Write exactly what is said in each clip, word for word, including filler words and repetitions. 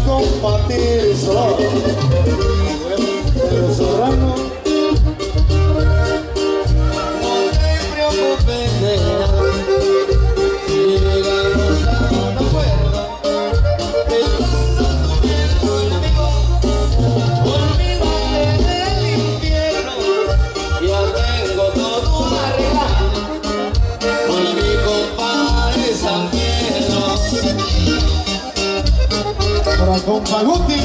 compartir solo pero Serrano. No te preocupes, nena, si llegamos a un acuerdo, estando bien conmigo, olvídate del infierno. Ya tengo todo arreglado, pues mi compadre es San Pedro. Para compa Guti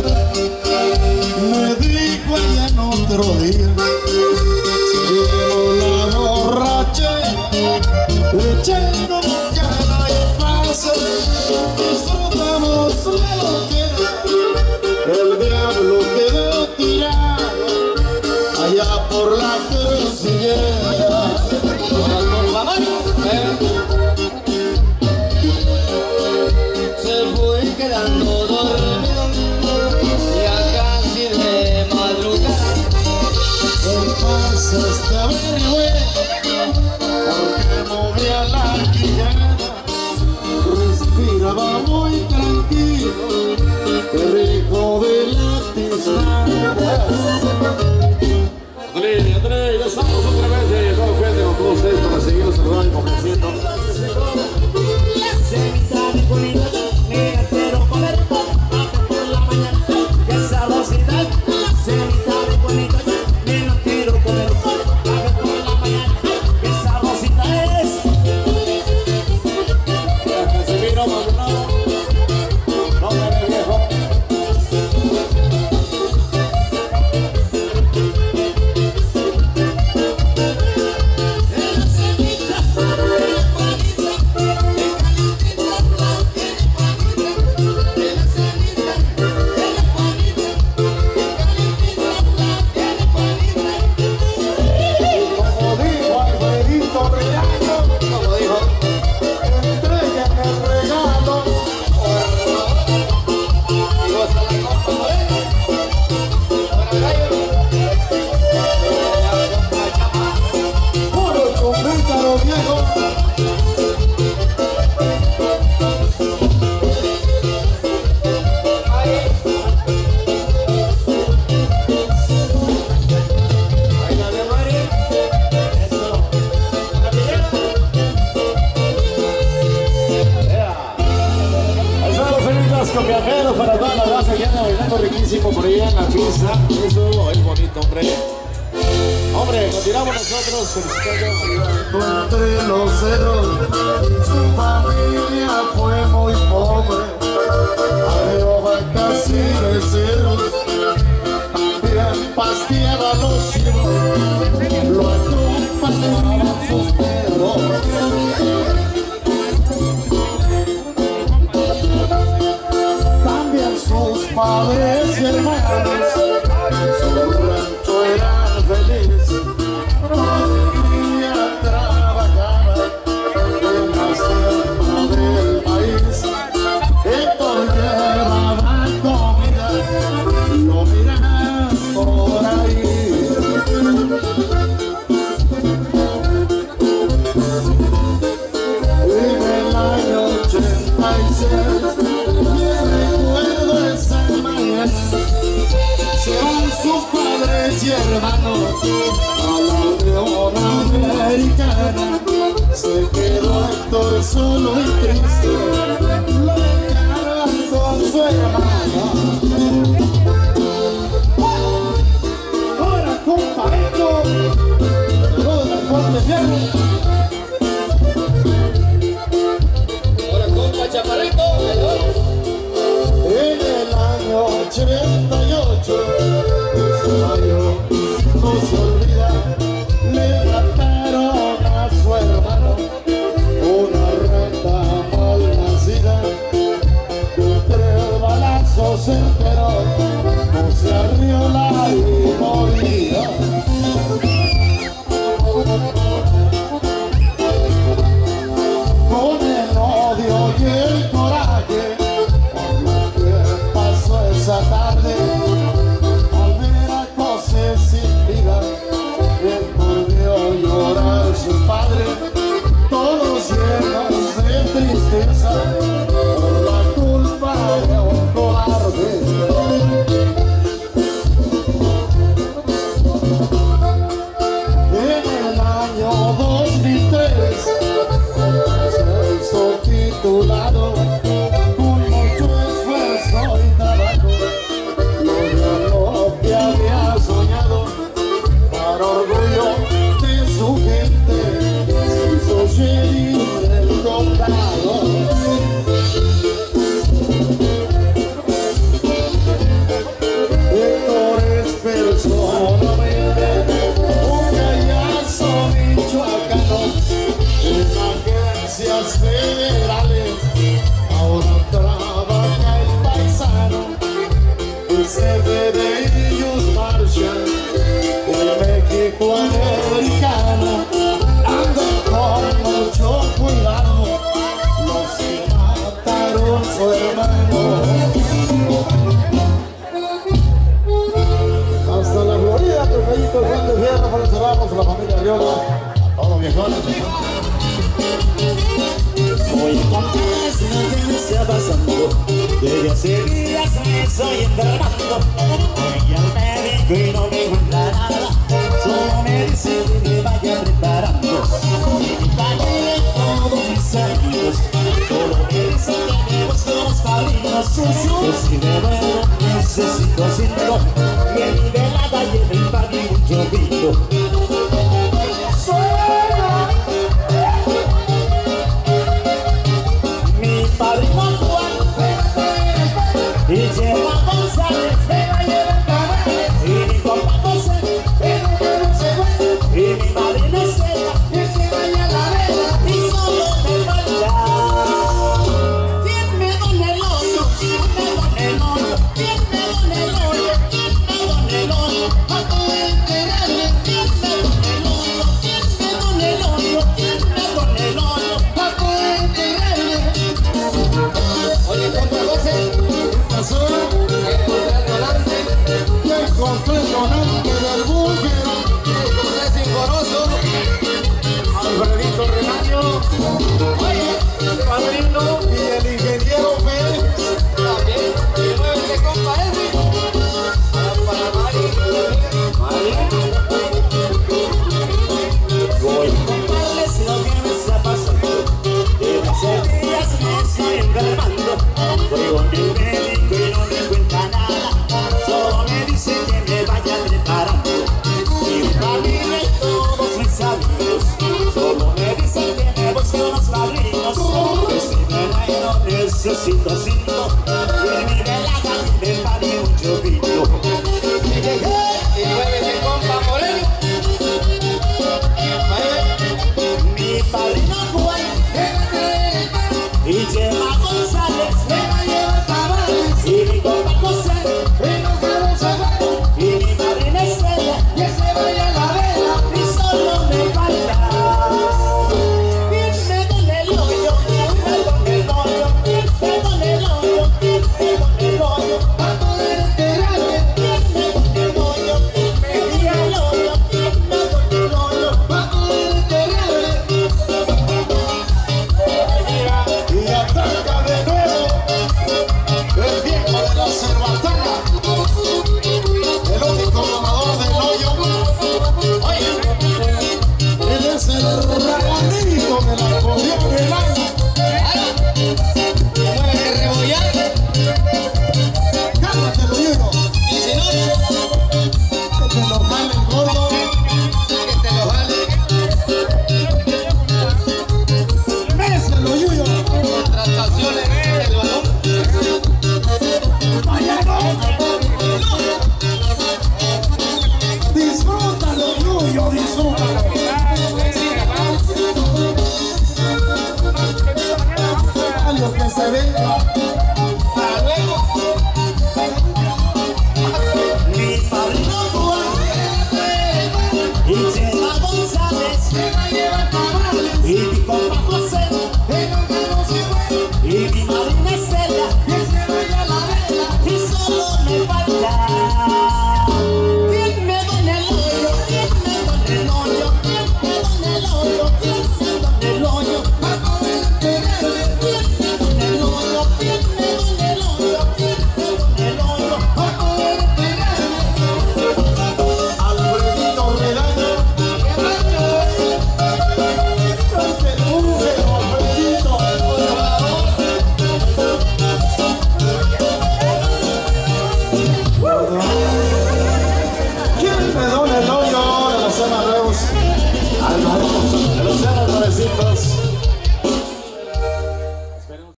me dijo ella en otro día, seguimos la borracha, echando cara y pasa, disfrutamos la loquera, el diablo quedó tirado allá por la crucillera. Se fue quedando dormido, ya casi de madrugada. El paso estaba en güey, porque movía la quillada, respiraba muy tranquilo, qué rico de la tiznada. André, André, ya estamos otra vez de todo gente con todos ustedes para seguirlos saludando y complaciendo. La cenita de bonita, mira, quiero comer antes por la mañana. Qué sabrosidad, la cenita de bonita, mira, quiero comer antes por la mañana. Qué sabrosidad es. Casimiro, Maldonado, no me ve viejo. Para toda la raza que anda bailando riquísimo por ahí en la pista. Eso es bonito, hombre. Hombre, continuamos nosotros felicitando. Entre los cerros, su familia fue muy pobre. Arriba vacas y becerros, también pasteaba los cielos, lo acompañaban sus perros. Sus padres y hermanos, su rancho eran felices, todo el día trabajaban en las tierras del país, estos llevaban comida, lo miran por ahí. En el año ochenta y seis, se van sus padres y hermanos a la Unión Americana. Se quedó Héctor solo y triste, lo dejaron con su hermana. Ahora compa Héctor, todo el corte viejo. Ahora compa Chaparrito, En el año ochenta y ocho, su mayo no se olvida, le mataron a su hermano, una rata mal nacida, de tres balazos se enteró, no se arrió la y moría. Con el odio y el coraje, esa tarde, al ver a José sin vida, él volvió a llorar su padre, todos llenos de tristeza, por la culpa de un cobarde. C B de ellos marchan, el México americano anda con mucho cuidado, los que mataron su hermano. Hasta la Florida, Trofeito, Juan de Fierro, para cerramos a la familia Arriola, a todos viejones. Hoy compadres lo que me está pasando, desde hace días me estoy enfermando. Voy al médico y no me encuentra nada, solo me dice que me vaya preparando. Y mi familia y todos mis amigos, solo me dicen que me busco los padrinos. Que si me muero necesito cinco, que mi velada lleve el padrino mucho vino. Padrino Juan y Chema González me va a llevar cabales, y mi compa José pero que no se fue, y mi madrina Estela que se vaya a la vela, y solo me falta ¿quién me dona el hoyo? ¿quién me dona el hoyo? ¿quién me dona el hoyo? ¿quién me dona el hoyo? a poder enterarme ¿quién me dona el hoyo? ¿quién me dona el hoyo? ¿quién me dona el hoyo? a poder enterarme. Oye, compa José, ¿Qué pasó? encontré al donante, Ya encontré el donante del búnker, José Sincoroso, Alfredito Renaño, oye, padrino y el ingeniero Pérez. también, y muévete compa Edwin, para Mari, Mari, Voy a contarles lo que me está pasando, desde hace días me estoy enfermando. Voy con el médico y no me cuenta nada, solo me dice que me vaya preparando. Mi familia y todos mis amigos, solo me dicen que me busque unos padrinos. Que si me muero necesito cinco, y mi velada me pare mucho vino. y muévete compa Moreno, Mi padrino Juan y Chema González me va a llevar cabales, y mi compa José Pero que no se vaya, y mi madrina Estela que se vaya la vela. y solo me falta ¿quién me dona el hoyo? ¿quién me dona el hoyo? ¿quién me dona el hoyo? ¿quién me dona el hoyo? A poder enterarme, ¿quién me dona el hoyo? ¿quién me dona el hoyo? ¿quién me dona el hoyo? a poder enterarme. Y ataca de nuevo el viejo de la cerbatana, el único domador del hoyo. Él es el ramonito del acordeón del año. muévete rebollar, Cálmate, Luyuyo, y si no, que te lo jale el gordo. que te lo jale, Mese, Luyuyo, trataciones del balón, disfrútalo, Luyuyo, disfrútalo. Algo que se venga. para luego, Mi padrino Juan y Chema González me va a llevar cabales, y mi compa José Pero que no se vaya, y mi madrina Estela que se vaya la vela. y solo me falta ¿quién me dona el hoyo? ¿quién me dona el hoyo? ¿quién me dona el hoyo? ¿quién me dona el hoyo? A poder enterarme, ¿quién me dona el hoyo? ¿quién me dona el hoyo? ¿quién me dona el hoyo? a poder enterarme. Alfredito Renaño, ante el búnker, Alfredito. ¿Quién me dona el hoyo de los Emanuelos? Alvarez, de los Emanuelecitos.